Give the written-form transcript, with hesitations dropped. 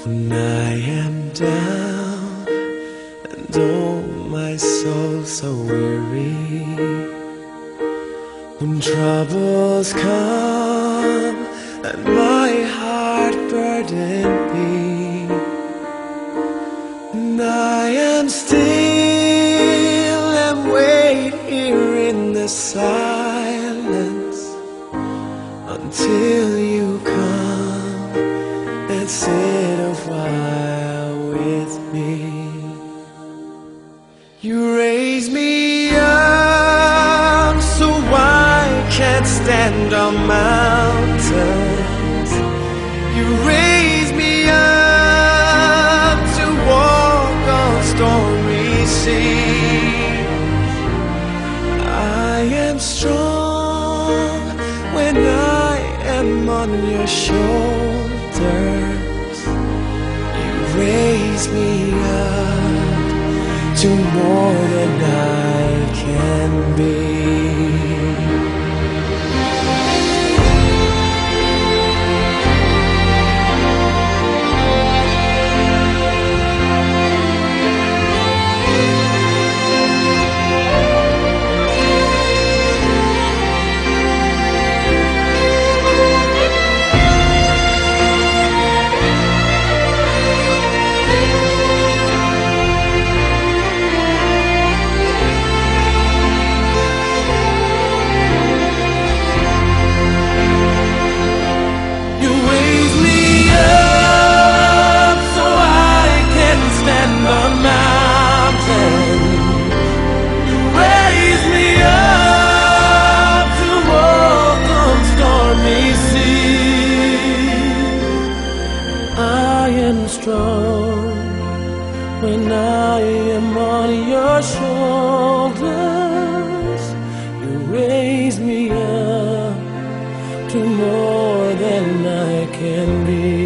When I am down and oh my soul so weary, when troubles come and my heart burden be, and I am still and wait here in the silence until you come and sit a while with me. You raise me up so I can't stand on mountains. You raise me up to walk on stormy seas. I am strong when I am on your shoulders. You raise me up to more than I can be. Strong when I am on your shoulders. You raise me up to more than I can be.